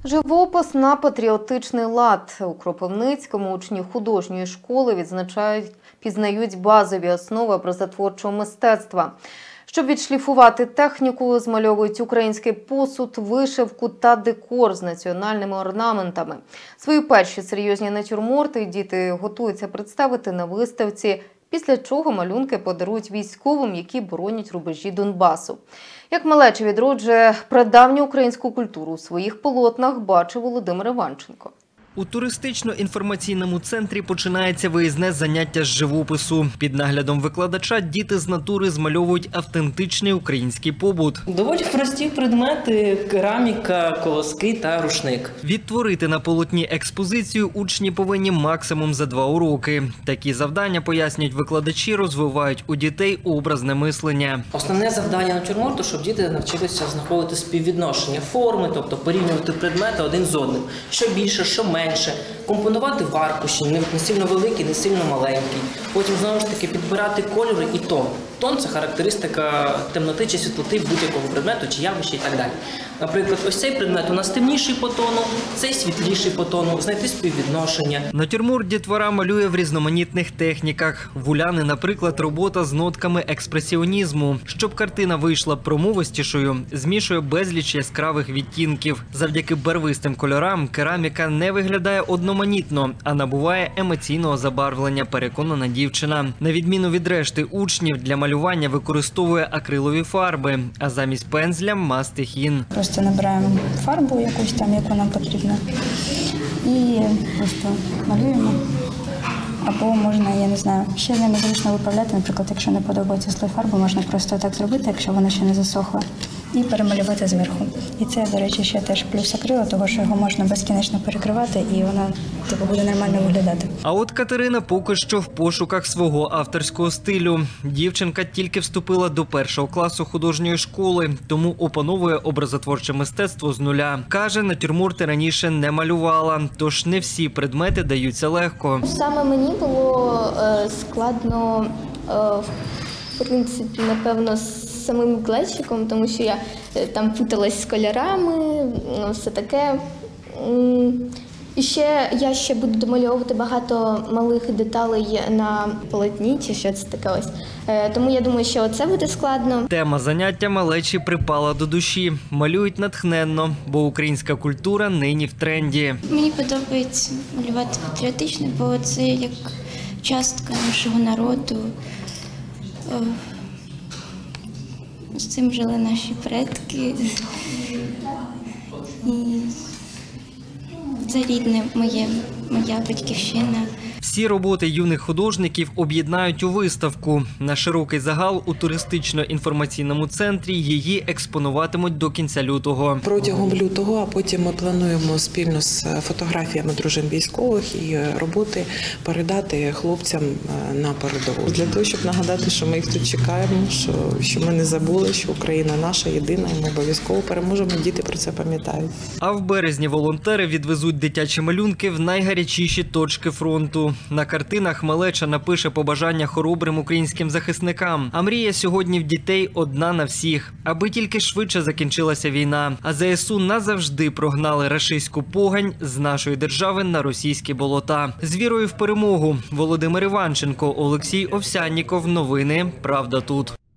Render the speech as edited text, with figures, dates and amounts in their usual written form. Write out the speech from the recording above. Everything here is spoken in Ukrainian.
Живопис на патріотичний лад. У Кропивницькому учні художньої школи пізнають базові основи образотворчого мистецтва. Щоб відшліфувати техніку, змальовують український посуд, вишивку та декор з національними орнаментами. Свої перші серйозні натюрморти діти готуються представити на виставці, після чого малюнки подарують військовим, які боронять рубежі Донбасу. Як малеча відроджує прадавню українську культуру у своїх полотнах, бачив Володимир Іванченко. У туристично-інформаційному центрі починається виїзне заняття з живопису. Під наглядом викладача діти з натури змальовують автентичний український побут. Доволі прості предмети – кераміка, колоски та рушник. Відтворити на полотні експозицію учні повинні максимум за 2 уроки. Такі завдання, пояснюють викладачі, розвивають у дітей образне мислення. Основне завдання натюрморту – щоб діти навчилися знаходити співвідношення форми, тобто порівнювати предмети один з одним. Що більше, що менше. Компонувати в аркуші, не сильно великий, не сильно маленький. Потім, знову ж таки, підбирати кольори і тон. Тон – це характеристика темноти чи світлоти будь-якого предмету, чи явища і так далі. Наприклад, ось цей предмет у нас темніший по тону, цей світліший по тону, знайти співвідношення. Натюрморт дітвора малює в різноманітних техніках. В Уляни, наприклад, робота з нотками експресіонізму. Щоб картина вийшла промовистішою, змішує безліч яскравих відтінків. Завдяки барвистим кольорам кераміка не виглядає одноманітно, а набуває емоційного забарвлення, переконана дівчина. На відміну від решти учнів, для малювання використовує акрилові фарби, а замість пензля – мастихін. Просто набираємо фарбу якусь там, яку нам потрібно, і просто малюємо. Або можна, я не знаю, ще не зручно виправляти, наприклад, якщо не подобається слой фарби, можна просто так зробити, якщо вона ще не засохла, і перемалювати зверху. І це, до речі, ще теж плюс акрилу, тому що його можна безкінечно перекривати, і вона буде нормально виглядати. А от Катерина поки що в пошуках свого авторського стилю. Дівчинка тільки вступила до 1-го класу художньої школи, тому опановує образотворче мистецтво з нуля. Каже, натюрморти раніше не малювала, тож не всі предмети даються легко. Саме мені було складно, в принципі, напевно, з самим клейчиком, тому що я там путалась з кольорами, все таке. І я ще буду домальовувати багато малих деталей на полотні, чи що це таке ось. Тому я думаю, що це буде складно. Тема заняття малечі припала до душі. Малюють натхненно, бо українська культура нині в тренді. Мені подобається малювати патріотично, бо це як частка нашого народу. З цим жили наші предки. І це рідне моя батьківщина. Всі роботи юних художників об'єднають у виставку. На широкий загал у туристично-інформаційному центрі її експонуватимуть до кінця лютого. Протягом лютого, а потім ми плануємо спільно з фотографіями дружин військових і роботи передати хлопцям на передову. Для того, щоб нагадати, що ми їх тут чекаємо, що ми не забули, що Україна наша, єдина, і ми обов'язково переможемо, діти про це пам'ятають. А в березні волонтери відвезуть дитячі малюнки в найгарячіші точки фронту. На картинах малеча напише побажання хоробрим українським захисникам. А мрія сьогодні в дітей одна на всіх. Аби тільки швидше закінчилася війна. А ЗСУ назавжди прогнали рашистську погань з нашої держави на російські болота. З вірою в перемогу. Володимир Іванченко, Олексій Овсянніков. Новини «Правда тут».